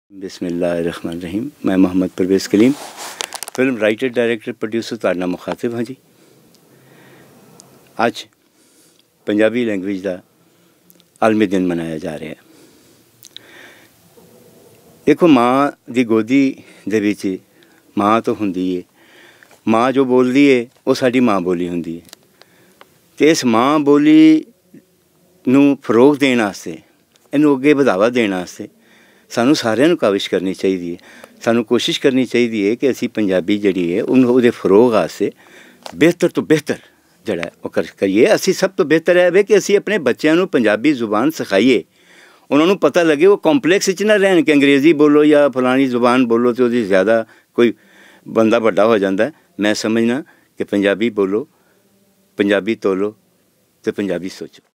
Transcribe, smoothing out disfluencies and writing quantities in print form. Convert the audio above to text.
बिस्मिल्लाहिर्रहमानिर्रहीम। मैं Mohammad Parvez Kaleem, film writer, director, producer तारना मुखातिब हाँ जी। आज पंजाबी लैंग्वेज का आलमी दिन मनाया जा रहा है। देखो, माँ की गोदी दे विच माँ तो हुंदी है, माँ जो बोलती है वो साडी माँ बोली हुंदी है। तो इस माँ बोली नूं फरोग देने वास्ते, इनू अगे बढ़ावा देने वास्ते सानू सारिਆਂ ਨੂੰ काविश करनी चाहिए है। सानू कोशिश करनी चाहिए है कि असी पंजाबी जिहड़ी है उहदे फरोग वास्ते बेहतर तो बेहतर जिहड़ा वो करिए। असी सब तो बेहतर है कि असी अपने बच्चों को पंजाबी जुबान सिखाइए, उन्होंने पता लगे वो कॉम्पलैक्स च ना रहन कि अंग्रेज़ी बोलो या फलानी जुबान बोलो तो वो ज़्यादा कोई बंदा बड़ा हो जाता है। मैं समझना कि पंजाबी बोलो, पंजाबी तोलो तो पंजाबी सोचो।